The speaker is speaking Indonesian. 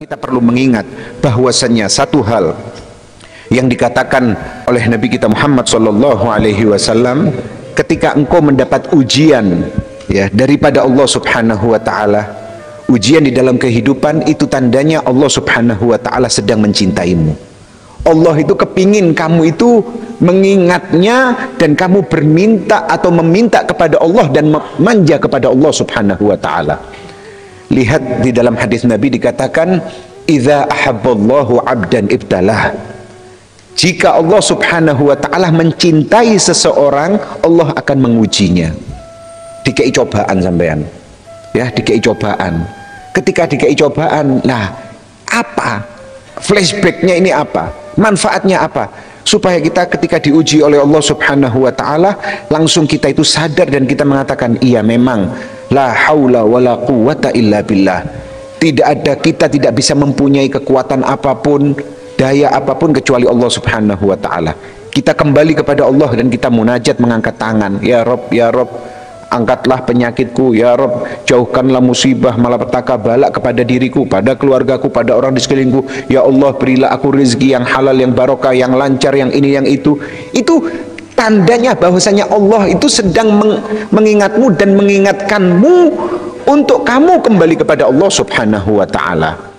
Kita perlu mengingat bahwasannya satu hal yang dikatakan oleh Nabi kita Muhammad SAW, ketika engkau mendapat ujian ya daripada Allah Subhanahu wa taala, ujian di dalam kehidupan itu tandanya Allah Subhanahu wa taala sedang mencintaimu. Allah itu kepingin kamu itu mengingatnya dan kamu berminta atau meminta kepada Allah dan manja kepada Allah Subhanahu wa taala. Lihat di dalam hadis Nabi dikatakan, idza ahabballahu 'abdan ibtalah. Jika Allah Subhanahu wa taala mencintai seseorang, Allah akan mengujinya. Dikei cobaan sampean. Ya, dikei cobaan. Ketika dikei cobaan, nah, apa? Flashbacknya ini apa? Manfaatnya apa? Supaya kita ketika diuji oleh Allah Subhanahu wa taala, langsung kita itu sadar dan kita mengatakan, iya memang la haula wala quwata illa billah. Kita tidak bisa mempunyai kekuatan apapun, daya apapun kecuali Allah Subhanahu wa taala. Kita kembali kepada Allah dan kita munajat mengangkat tangan, ya Rob, ya Rob, angkatlah penyakitku, ya Rob, jauhkanlah musibah malapetaka balak kepada diriku, pada keluargaku, pada orang di sekelilingku. Ya Allah, berilah aku rezeki yang halal, yang barokah, yang lancar, yang ini, yang itu. Itu tandanya bahwasanya Allah itu sedang mengingatmu dan mengingatkanmu untuk kamu kembali kepada Allah Subhanahu wa taala.